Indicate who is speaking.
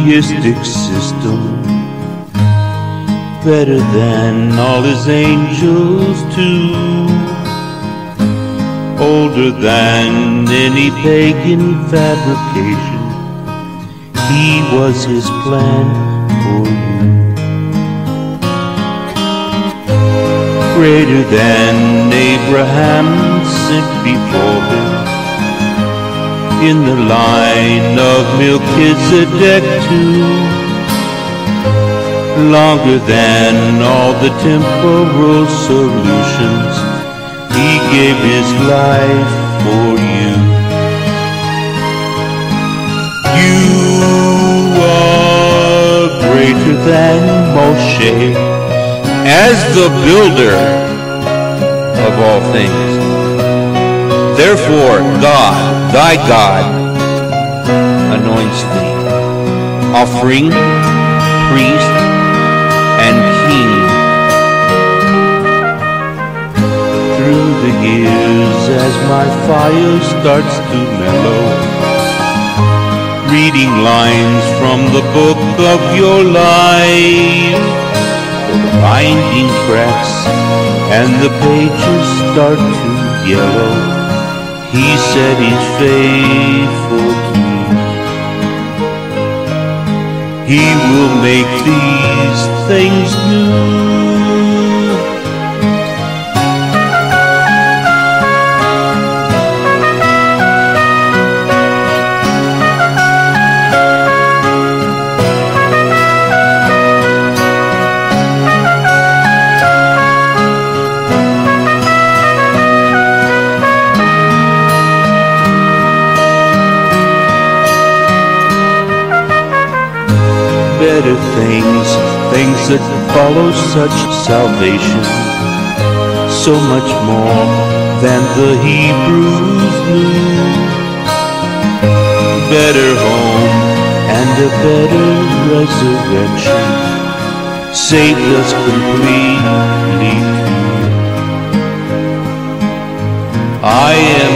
Speaker 1: theistic system, better than all his angels too, older than any pagan fabrication. He was his plan for you, greater than Abraham sent before him, in the line of Melchizedek too, longer than all the temporal solutions. He gave his life for you. You are greater than Moshe, as the builder of all things. Therefore God, thy God, anoints thee, offering, priest, and king. Through the years, as my fire starts to mellow, reading lines from the book of your life, the binding cracks and the pages start to yellow. He said he's faithful to you. He will make these things new. Better things that follow such salvation, so much more than the Hebrews knew. Better home and a better resurrection saved us completely too. I am